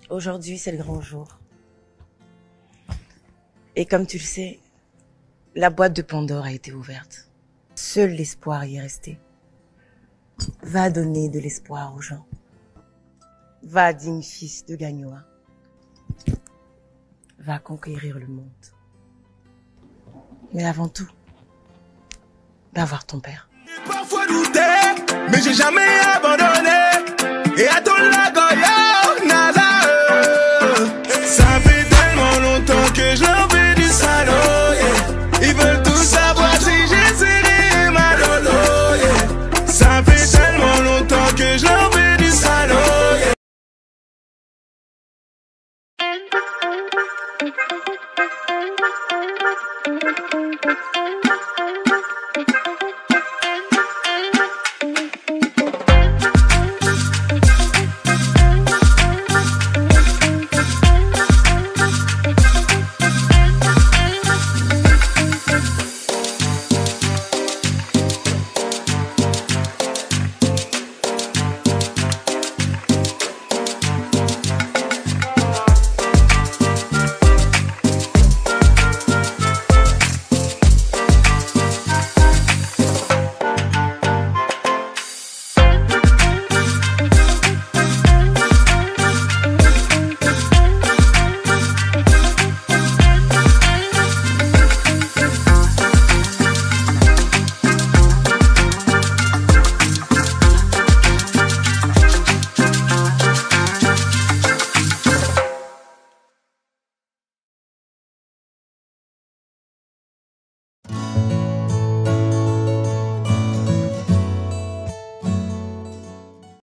Aujourd'hui, c'est le grand jour. Et comme tu le sais, la boîte de Pandore a été ouverte. Seul l'espoir y est resté. Va donner de l'espoir aux gens. Va, digne fils de Gagnoa. Va conquérir le monde. Mais avant tout, va voir ton père. J'ai parfois douté, mais j'ai jamais abandonné.